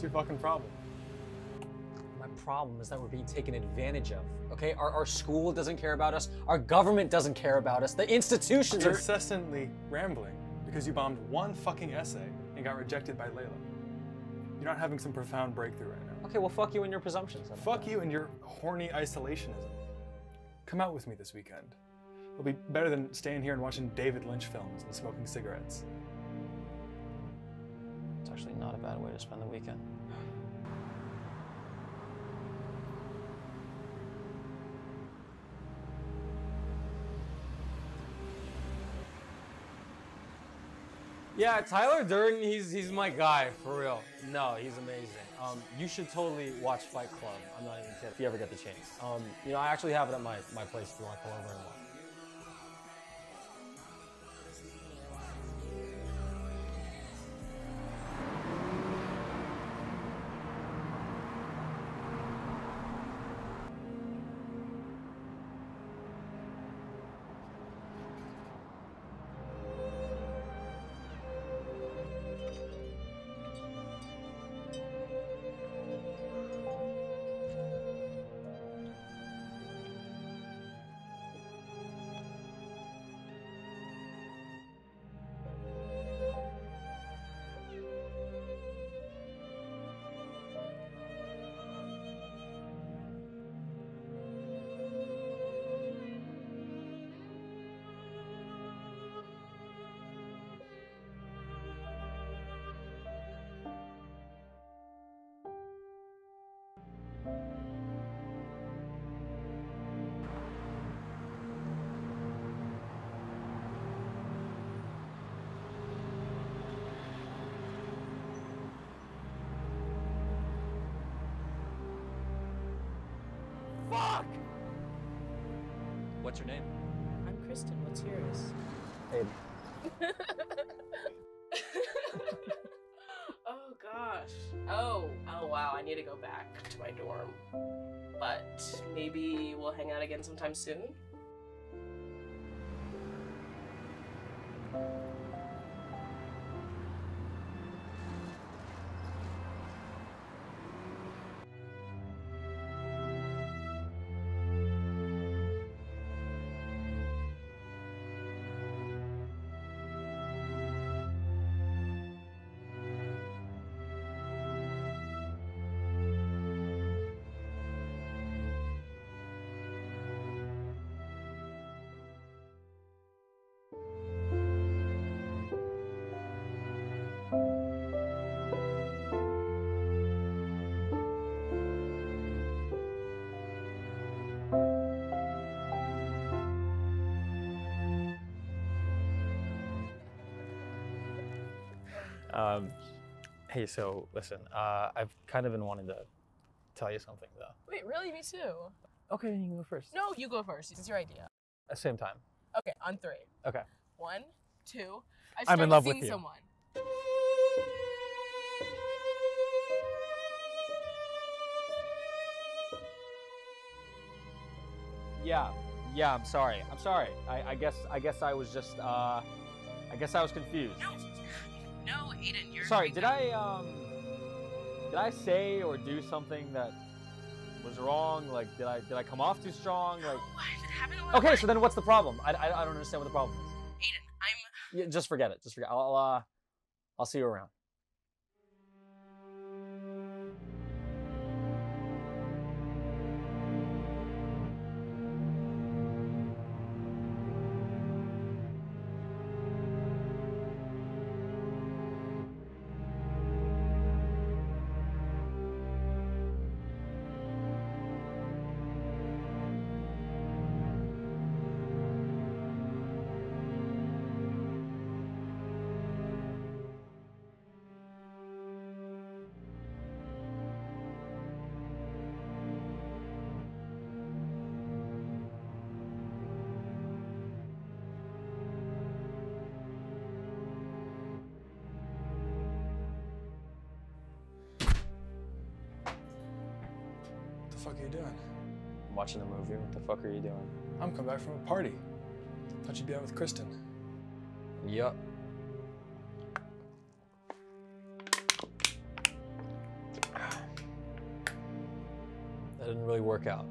What's your fucking problem? My problem is that we're being taken advantage of, okay? Our school doesn't care about us. Our government doesn't care about us. The institutions You're are incessantly rambling because you bombed one fucking essay and got rejected by Layla. You're not having some profound breakthrough right now. Okay, well, fuck you and your presumptions. Fuck you and your horny isolationism. Come out with me this weekend. It'll be better than staying here and watching David Lynch films and smoking cigarettes. It's actually not a bad way to spend the weekend. Yeah, Tyler Durden, he's my guy, for real. No, he's amazing. You should totally watch Fight Club. I'm not even kidding, if you ever get the chance. You know, I actually have it at my place if you want to come over and watch. Fuck! What's your name? I'm Kristen. What's yours? Aidan. Oh gosh. Oh wow. I need to go back to my dorm. But maybe we'll hang out again sometime soon. Hey, so listen, I've kind of been wanting to tell you something though. Wait, really? Me too. Okay, then you can go first. No, you go first. It's your idea. At the same time. Okay, on 3. Okay. 1, 2. I'm in love with seeing you. Someone. Yeah, I'm sorry. I guess I was just, I guess I was confused. No, Aidan, you're. Sorry, did I say or do something that was wrong? Like, did I come off too strong? Like, It happened a lot. okay, so then what's the problem? I don't understand what the problem is. Aidan, Yeah, just forget it. Just forget. I'll see you around. What the fuck are you doing? I'm watching a movie. What the fuck are you doing? I'm coming back from a party. Thought you'd be out with Kristen. Yup. That didn't really work out.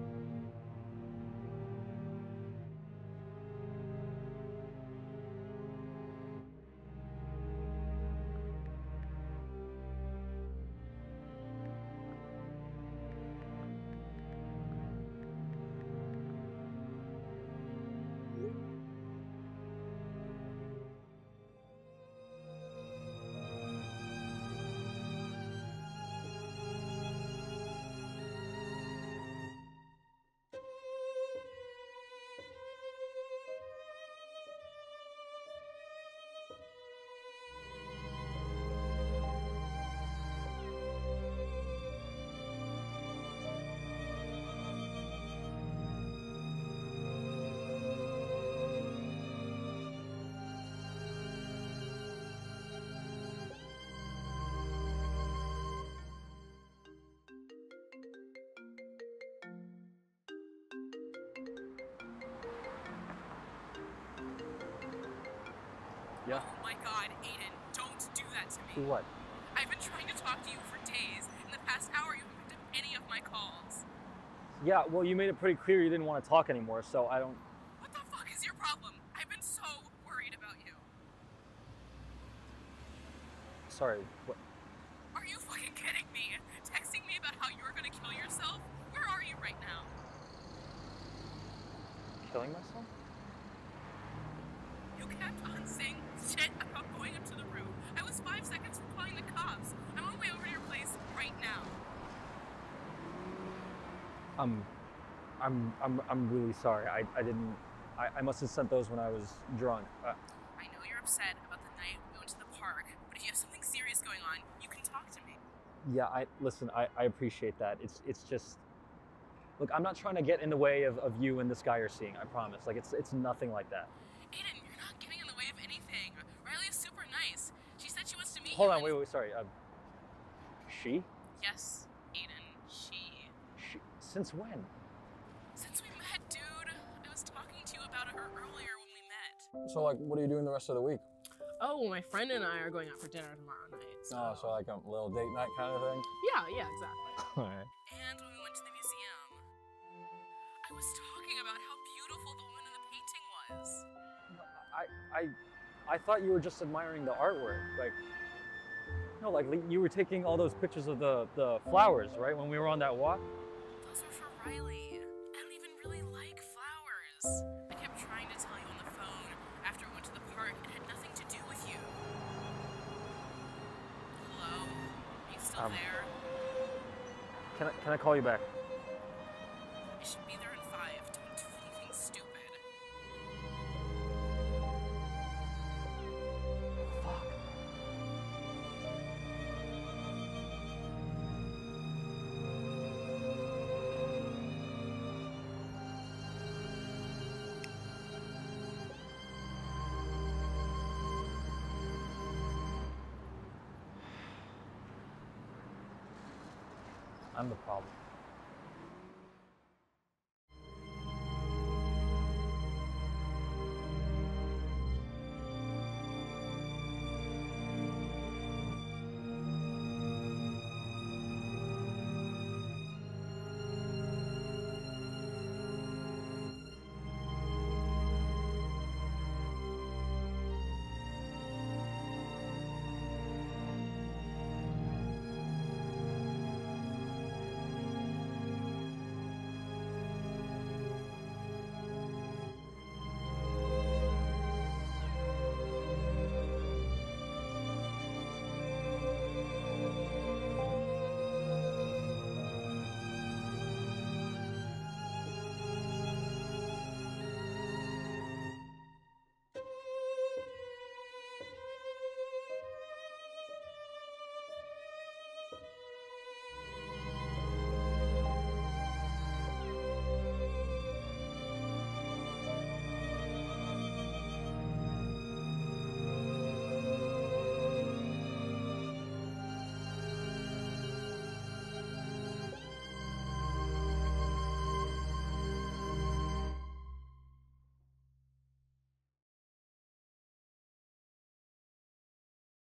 Yeah. Oh my god, Aidan, don't do that to me. Do what? I've been trying to talk to you for days. In the past hour, you haven't picked up any of my calls. Yeah, well, you made it pretty clear you didn't want to talk anymore, so I don't... What the fuck is your problem? I've been so worried about you. Sorry, what? Are you fucking kidding me? Texting me about how you're gonna kill yourself? Where are you right now? Killing myself? You kept on saying shit about going up to the roof. I was 5 seconds from calling the cops. I'm on my way over to your place right now. I'm really sorry. I must have sent those when I was drunk. I know you're upset about the night we went to the park, but if you have something serious going on, you can talk to me. Yeah, listen, I appreciate that. It's just, look, I'm not trying to get in the way of you and this guy you're seeing, I promise. Like, it's nothing like that. Aidan, you're not getting in the way of anything. Riley is super nice. She said she wants to meet you. Hold on, wait, sorry. She? Yes, Aidan, she. Since when? Since we met, dude. I was talking to you about her earlier when we met. So, like, what are you doing the rest of the week? Oh, well, my friend and I are going out for dinner tomorrow night. Oh, so like a little date night kind of thing? Yeah, exactly. All right. And when we went to the museum, I was talking about how beautiful the woman in the painting was. I thought you were just admiring the artwork. Like, no, like you were taking all those pictures of the flowers, right? When we were on that walk? Those are for Riley. I don't even really like flowers. I kept trying to tell you on the phone after we went to the park. It had nothing to do with you. Hello? Are you still there? Can I call you back? I should be there in 5. Don't do anything stupid. Fuck. I'm the problem.